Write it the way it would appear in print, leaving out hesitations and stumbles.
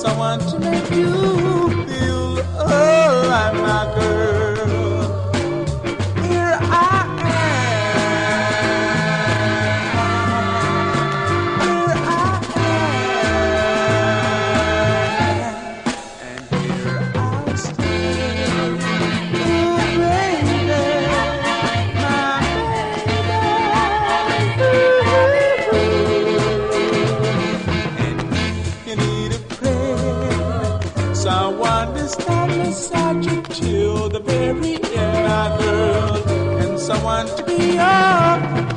someone to make you feel alive, my girl. Here I am, here I am, and here I'll stay. Oh, baby, my baby. You need a friend, someone to stand beside you till the very end, my girl, and someone to be your